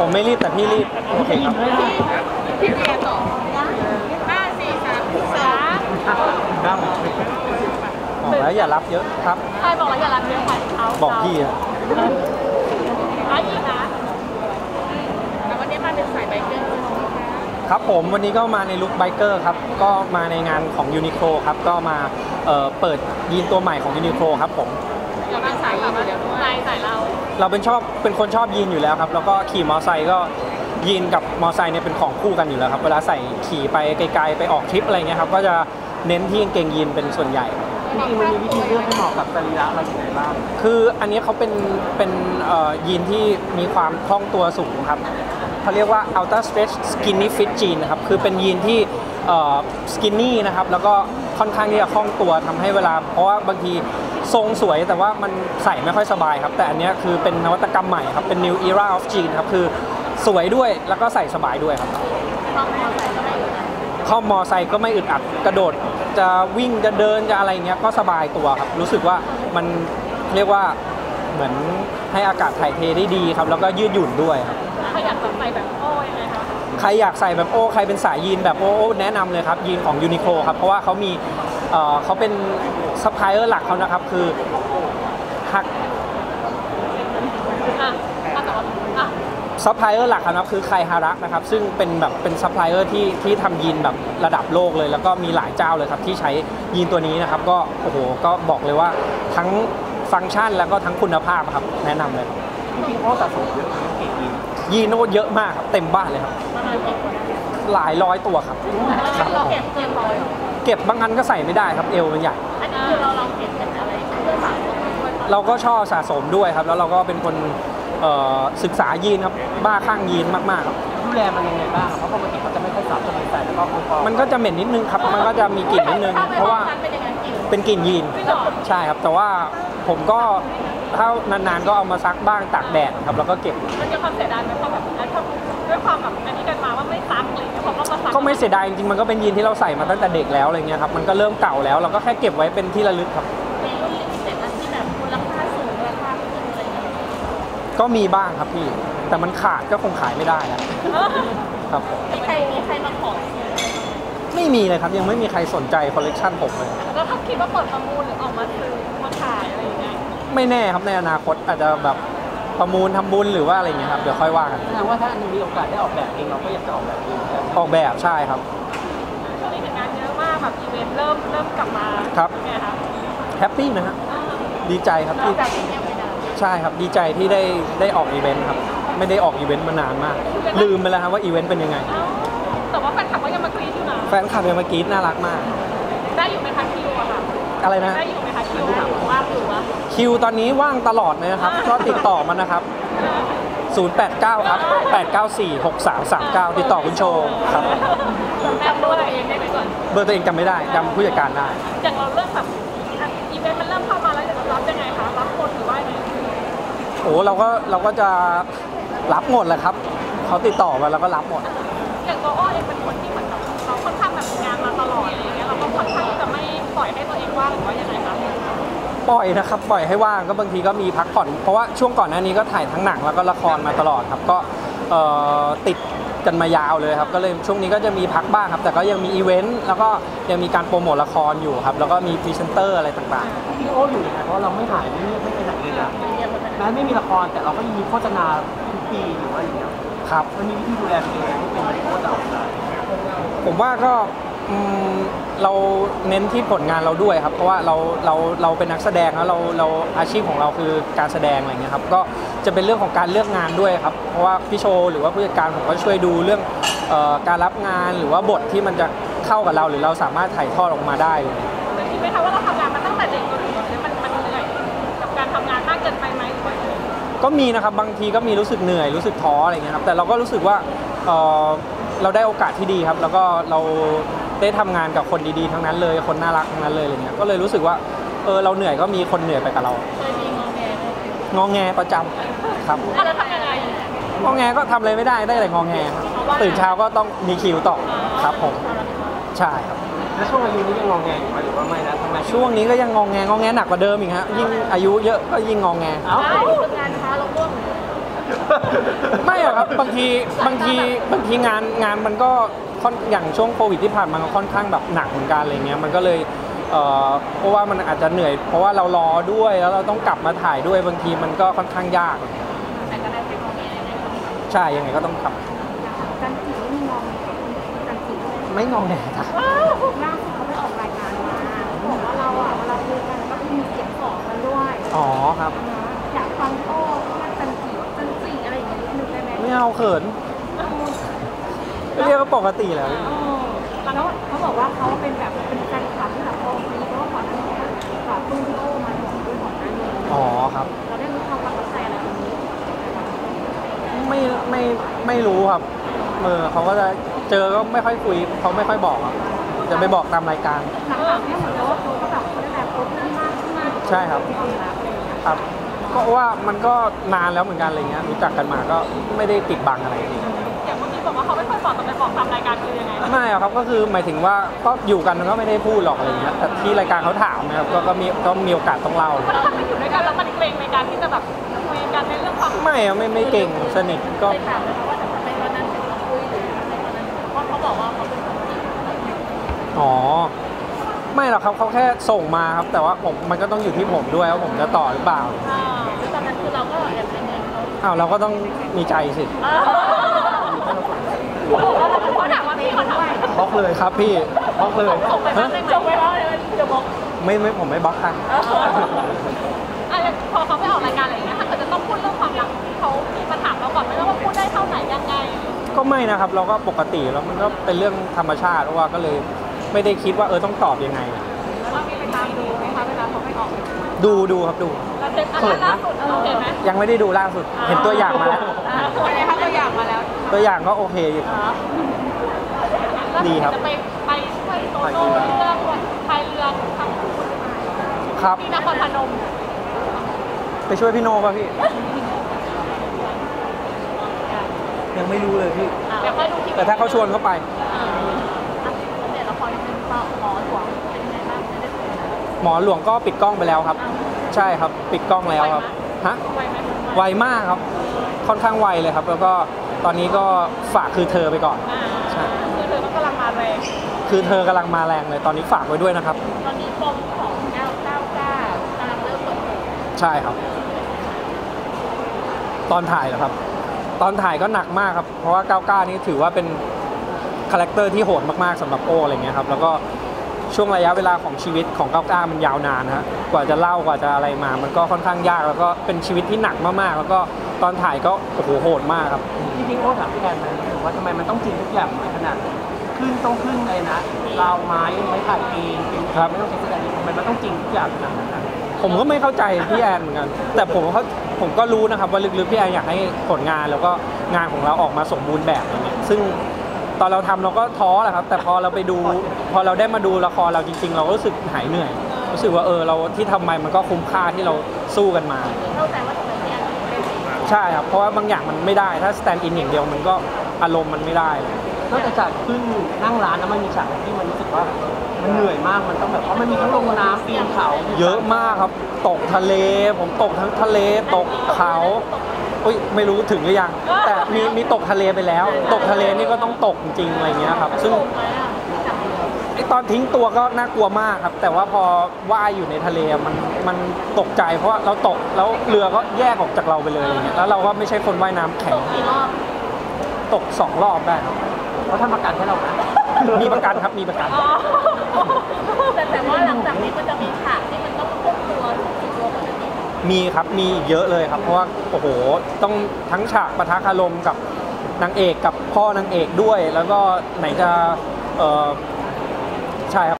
ผมไม่รีบแต่พี่รีบโอเคครับพี่เรียนต่อ5 4 3 2 ครับบอกแล้วอย่ารับเยอะครับใครบอกแล้วอย่ารับเยอะไปบอกพี่อะอีกนะแล้ววันนี้มาเป็นสายไบเกอร์ครับผมวันนี้ก็มาในลุคไบเกอร์ครับก็มาในงานของยูนิโคลครับก็มาเปิดยีนตัวใหม่ของยูนิโคลครับผมเราเป็นสายยีนอยู่แล้วด้วยสายเราเป็นคนชอบยีนอยู่แล้วครับแล้วก็ขี่มอเตอร์ไซค์ก็ยีนกับมอเตอร์ไซค์เนี่ยเป็นของคู่กันอยู่แล้วครับเวลาใส่ขี่ไปไกลๆไปออกทริปอะไรเงี้ยครับก็จะเน้นที่กางเกงยีนเป็นส่วนใหญ่จริงๆมันมีวิธีเลือกให้เหมาะกับสรีระเราอย่างไรบ้างคืออันนี้เขาเป็นยีนที่มีความคล่องตัวสูงครับเขาเรียกว่า Ultra Stretch Skinny Fit Jean นะครับคือเป็นยีนที่skinny นะครับแล้วก็ค่อนข้างที่จะคล่องตัวทำให้เวลาเพราะว่าบางทีทรงสวยแต่ว่ามันใส่ไม่ค่อยสบายครับแต่อันนี้คือเป็นนวัตกรรมใหม่ครับเป็น New Era of Jean ครับคือสวยด้วยแล้วก็ใส่สบายด้วยครับเข้ามอไซค์ก็ไม่อึดอัดกระโดดจะวิ่งจะเดินจะอะไรเงี้ยก็สบายตัวครับรู้สึกว่ามันเรียกว่าเหมือนให้อากาศถ่ายเทได้ดีครับแล้วก็ยืดหยุ่นด้วยครับใครอยากใส่แบบโอ้ยังไงคะใครอยากใส่แบบโอ้ใครเป็นสายยีนแบบโอ้แนะนำเลยครับยีนของยูนิโคลครับเพราะว่าเขามีเขาเป็นซัพพลายเออร์หลักเขานะครับคือฮักซัพพลายเออร์หลักครับคือไคฮาระนะครับซึ่งเป็นซัพพลายเออร์ที่ทำยีนแบบระดับโลกเลยแล้วก็มีหลายเจ้าเลยครับที่ใช้ยีนตัวนี้นะครับก็โอ้โหก็บอกเลยว่าทั้งฟังก์ชันแล้วก็ทั้งคุณภาพครับแนะนำเลยจริงๆโอ้สะสมเยอะเก่งยีนโน้เยอะมากครับเต็มบ้านเลยครับหลายร้อยตัวครับเราเก็บเกินร้อยเก็บบางอันก็ใส่ไม่ได้ครับเอวมันใหญ่อันนี้คือเราเก็บเป็นอะไรเพื่อสะสมด้วยเราก็ชอบสะสมด้วยครับแล้วเราก็เป็นคนศึกษายีนครับบ้าข้างยีนมากๆครับดูแลมันยังไงบ้างเพราะปกติเขาจะไม่ค่อยสะสมใส่แล้วก็มันก็จะเหม็นนิดนึงครับมันก็จะมีกลิ่นนิดนึงเพราะว่าเป็นกลิ่นยีนใช่ครับแต่ว่าผมก็ถ้านานๆก็เอามาซักบ้างตากแดดครับแล้วก็เก็บมันจะความเสียดายไหมเพราะแบบด้วยความแบบอันนี้กันมาว่าไม่ซักเลยผมก็มาซักก็ไม่เสียดายจริงๆมันก็เป็นยีนที่เราใส่มาตั้งแต่เด็กแล้วอะไรเงี้ยครับมันก็เริ่มเก่าแล้วเราก็แค่เก็บไว้เป็นที่ระลึกครับในรุ่นลิมิเต็ดที่แบบมูลค่าสูงราคาขึ้นอะไรอย่างเงี้ยก็มีบ้างครับพี่แต่มันขาดก็คงขายไม่ได้แล้วครับมีใครมาขอไม่มีเลยครับยังไม่มีใครสนใจคอลเลกชันผมเลยแล้วถ้าคิดว่าเปิดประมูลหรือออกมาซื้อมาขายอะไรอย่างเงี้ยไม่แน่ครับในอนาคตอาจจะแบบประมูลทำบุญหรือว่าอะไรเงี้ยครับเดี๋ยวค่อยว่ากันแสดงว่าถ้ามีโอกาสได้ออกแบบเองเราก็อยากจะออกแบบเองออกแบบใช่ครับช่วงนี้งานเยอะมากแบบอีเวนต์เริ่มกลับมาครับไงครับแฮปปี้นะฮะดีใจครับที่ใช่ครับดีใจที่ได้ออกอีเวนต์ครับไม่ได้ออกอีเวนต์มานานมากลืมไปแล้วครับว่าอีเวนต์เป็นยังไงแต่ว่าแฟนคลับก็ยังมากรี๊ดอยู่นะแฟนคลับยังมากรี๊ดน่ารักมากได้อยู่ไหมคะคิวอะค่ะอะไรนะได้อยู่ไหมคะคิวว่างอยู่วะคิวตอนนี้ว่างตลอดเลยนะครับก็ติดต่อมานะครับ089ครับ894 6339ติดต่อคุณโชว์ครับจำเบอร์ตัวเองได้ไหมก่อนเบอร์ตัวเองจำไม่ได้จำผู้จัดการได้อย่างเราเริ่มแบบอีเวนต์มันเริ่มเข้ามาแล้วจะรับยังไงคะรับคนหรือว่าไงโอ้เราก็จะรับหมดแหละครับเขาติดต่อมาเราก็รับหมดอย่างตัวอ้อเองเป็นคนที่เหมือนแบบเราค่อนข้างแบบงานมาตลอดอะไรอย่างเงี้ยเราก็ค่อนข้างจะไม่ปล่อยให้ตัวเองว่างหรือว่ายังไงคะปล่อยนะครับปล่อยให้ว่างก็บางทีก็มีพักผ่อนเพราะว่าช่วงก่อนหน้านี้ก็ถ่ายทั้งหนังแล้วก็ละครมาตลอดครับก็ติดกันมายาวเลยครับก็เลยช่วงนี้ก็จะมีพักบ้างครับแต่ก็ยังมีอีเวนต์แล้วก็ยังมีการโปรโมทละครอยู่ครับแล้วก็มีพรีเซนเตอร์อะไรต่างๆพี่โอ้อยู่นะเพราะเราไม่ถ่ายไม่ไปไหนเลยนะแม้ไม่มีละครแต่เราก็ยังมีโฆษณาทุกปีหรือว่าอย่างเงี้ยครับมันมีวิธีดูแลตัวเองให้เป็นโค้ชเอาได้ผมว่าก็เราเน้นที่ผลงานเราด้วยครับเพราะว่าเราเป็นนักแสดงแล้วเราอาชีพของเราคือการแสดงอะไรเงี้ยครับก็จะเป็นเรื่องของการเลือกงานด้วยครับเพราะว่าพี่โชหรือว่าผู้จัดการผมก็ช่วยดูเรื่องการรับงานหรือว่าบทที่มันจะเข้ากับเราหรือเราสามารถถ่ายทอดออกมาได้เลยคิดไหมคะว่าเราทำงานมาตั้งแต่เด็กจนถึงตอนนี้มันเหนื่อยกับการทำงานมากเกินไปไหมก็มีนะครับบางทีก็มีรู้สึกเหนื่อยรู้สึกท้ออะไรเงี้ยครับแต่เราก็รู้สึกว่าเราได้โอกาสที่ดีครับแล้วก็เราได้ทำงานกับคนดีๆทั้งนั้นเลยคนน่ารักทั้งนั้นเลยอะไรเงี้ยก็เลยรู้สึกว่าเราเหนื่อยก็มีคนเหนื่อยไปกับเราเคยมีงอแงประจำครับแล้วทำยังไงงอแงก็ทำอะไรไม่ได้แต่งอแงตื่นเช้าก็ต้องมีคิวต่อครับผมใช่ครับแล้วช่วงอายุนี้ยังงอแงอยู่ไหมหรือว่าไม่นะทำไมช่วงนี้ก็ยังงอแงหนักกว่าเดิมอีกฮะยิ่งอายุเยอะก็ยิ่งงอแงงานช้าลงร่วงไม่อะครับบางทีงานมันก็อย่างช่วงโควิดที่ผ่านมาก็ค่อนข้างแบบหนักเหมือนกันอะไรเงี้ยมันก็เลยเพราะว่ามันอาจจะเหนื่อยเพราะว่าเรารอด้วยแล้วเราต้องกลับมาถ่ายด้วยบางทีมันก็ค่อนข้างยากแต่ก็ได้เป็นโมเมนต์ยังไงก็มีใช่ยังไงก็ต้องกลับการจีบไม่มีมองการจีบไม่งอแงครับล่าสุดเขาไปออกรายการมาบอกว่าเราอ่ะเวลาคุยกันก็มีเสียงสองกันด้วยอ๋อครับอยากฟังโอ้ว่าจันจีอะไรอย่างเงี้ยนิดนึงได้ไหมไม่เอาเขินเรียกก็ปกติแล้วแล้วเขาบอกว่าเขาเป็นแบบเป็นแฟนคลับที่แบบโอ้คนนี้ก็ขอที่ขอตุ้งที่โอ้มาจริงๆด้วยก่อนหน้านี้อ๋อครับเราได้รู้ความประทับใจอะไรตรงนี้ไม่รู้ครับเขาก็จะเจอก็ไม่ค่อยคุยเขาไม่ค่อยบอกครับจะไปบอกตามรายการหลังๆเนี่ยเหมือนกับว่าเขาก็แบบเขาได้แบบโอ้เพื่อนมากขึ้นมากใช่ครับความรักอะไรอย่างเงี้ยครับก็ว่ามันก็นานแล้วเหมือนกันอะไรเงี้ยรู้จักกันมาก็ไม่ได้ปิดบังอะไรนี่อย่างเมื่อกี้บอกว่าเขาไม่ค่อยบอกแต่ไปบอกตามรายการคือยังไงไม่ครับก็คือหมายถึงว่าก็อยู่กันก็ไม่ได้พูดหรอกอะไรเงี้ยแต่ที่รายการเขาถามนะครับก็มีโอกาสต้องเล่าถ้าไปอยู่ด้วยกันแล้วมันเกรงในการที่จะแบบคุยกันในเรื่องความไม่เก่งสนิทก็ไปถามเลยว่าจะทำไมวันนั้นถึงมาคุยหรือทำไมวันนั้นเพราะเขาบอกว่าเขาเป็นคนจีบอ๋อไม่หรอกครับเขาแค่ส่งมาครับแต่ว่ามันก็ต้องอยู่ที่ผมด้วยว่าผมจะต่อหรือเปล่าแล้วตอนนั้นคือเราก็แอบเป็นเงินเขาอ้าวเราก็ต้องมีใจสิเขาถามว่าพี่เขาถามบล็อกเลยครับพี่บล็อกเลยส่งไปบ้างได้ไหมส่งไปบ้างเลยจะบอกไม่ผมไม่บล็อกค่ะพอเขาไปออกรายการอะไรอย่างเงี้ยถ้าเกิดจะต้องพูดเรื่องความรักเขามีมาถามเราก่อนไหมว่าพูดได้เท่าไหร่ยังไงก็ไม่นะครับเราก็ปกติแล้วมันก็เป็นเรื่องธรรมชาติเพราะว่าก็เลยไม่ได้คิดว่าต้องตอบยังไงแล้วเรามีไปตามดูไหมคะเวลาเขาไปออกดูครับดูเราเช็คอันล่าสุดเราเห็นไหมยังไม่ได้ดูล่าสุดเห็นตัวอย่างมาแล้วตัวไหนคะตัวอย่างมาแล้วตัวอย่างก็โอเคอยู่ดีครับจะไปช่วยโตโน่เรื่องพายเรือทำคุณครับที่นครพนมไปช่วยพี่โน่ป่ะพี่ ยังไม่รู้เลยพี่เดี๋ยวค่อยดูทีวีแต่ถ้าเขาชวนเขาไปเดี๋ยวละครเป็นหมอหลวงเป็นยังไงบ้างได้คุยกันหมอหลวงก็ปิดกล้องไปแล้วครับ ใช่ครับปิดกล้องแล้วครับฮะไวไหมไวมากครับ ค่อนข้างไวเลยครับ แล้วก็ตอนนี้ก็ฝากคือเธอไปก่อน ใช่คือเธอก็กำลังมาแรงคือเธอกำลังมาแรงเลย ตอนนี้ฝากไว้ด้วยนะครับตอนนี้ปมของ999กำลังเริ่มเปิดเผยใช่ครับ ตอนถ่ายเหรอครับ ตอนถ่ายก็หนักมากครับ เพราะว่า99นี่ถือว่าเป็นคาแรคเตอร์ที่โหดมากๆสำหรับโออะไรเงี้ยครับ แล้วก็ช่วงระยะเวลาของชีวิตของ99มันยาวนานนะฮะกว่าจะเล่ากว่าจะอะไรมา มันก็ค่อนข้างยากแล้วก็เป็นชีวิตที่หนักมากๆ แล้วก็ตอนถ่ายก็โอ้โหโหดมากครับจริงๆโอ้ถามพี่แอนนะว่าทำไมมันต้องจริงทุกอย่างขนาดต้องขึ้นเลยนะราวไม้ถ่ายเองเป็นไม่ต้องใช้แสดงทำไมมันต้องจริงทุกอย่างขนาดนั้นผมก็ไม่เข้าใจพี่แอนเหมือนกัน แต่ผมก็รู้นะครับว่าลึกๆพี่แอนอยากให้ผลงานแล้วก็งานของเราออกมาสมบูรณ์แบบอย่างเงี้ยซึ่งตอนเราทำเราก็ท้อแหละครับ แต่พอเราได้มาดูละครเราจริงๆ เราก็รู้สึกหายเหนื่อยรู้สึกว่าเราที่ทำไปมันก็คุ้มค่าที่เราสู้กันมาเข้าใจว่าทำไมพี่แอนถึงเป็นใช่ครับเพราะว่าบางอย่างมันไม่ได้ถ้าสแตนด์อินอย่างเดียวมันก็อารมณ์มันไม่ได้เลยนอกจากขึ้นนั่งร้านแล้วมันมีฉากที่มันรู้สึกว่ามันเหนื่อยมากมันต้องแบบเพราะมันมีทั้งลงน้ำปีนเขาเยอะมากครับตกทะเลผมตกทั้งทะเลตกเขาอุ้ยไม่รู้ถึงหรือยังแต่มีตกทะเลไปแล้ว ตกทะเลนี่ก็ต้องตกจริงๆอะไรเงี้ยครับซึ่งไอตอนทิ้งตัวก็น่ากลัวมากครับ แต่ว่าพอว่ายอยู่ในทะเลมันตกใจเพราะว่าเราตกแล้วเรือก็แยกออกจากเราไปเลยอย่างเงี้ยแล้วเราก็ไม่ใช่คนว่ายน้ำแข็งกี่รอบตก2 รอบได้ครับเขาทำประกันให้เรานะมีประกันครับมีประกันแต่ว่าหลังจากนี้มันจะมีฉากที่มันต้องควบตัวถูกตัวปกติมีครับมีเยอะเลยครับเพราะว่าโอ้โหต้องทั้งฉากปะทะคารมกับนางเอกกับพ่อนางเอกด้วย แล้วก็ไหนจะใช่ครับ